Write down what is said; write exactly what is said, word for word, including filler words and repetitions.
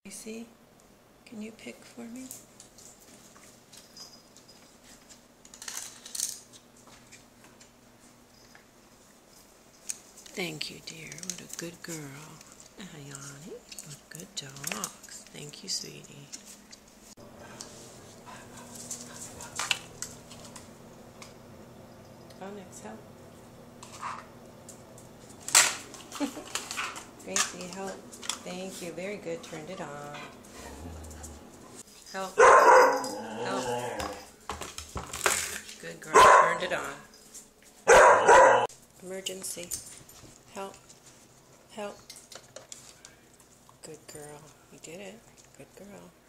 See, can you pick for me? Thank you, dear. What a good girl. Ayani, what good dogs. Thank you, sweetie. Oh, next help. Gracie, help. Thank you. Very good. Turned it on. Help. Help. Good girl. Turned it on. Emergency. Help. Help. Good girl. You did it. Good girl.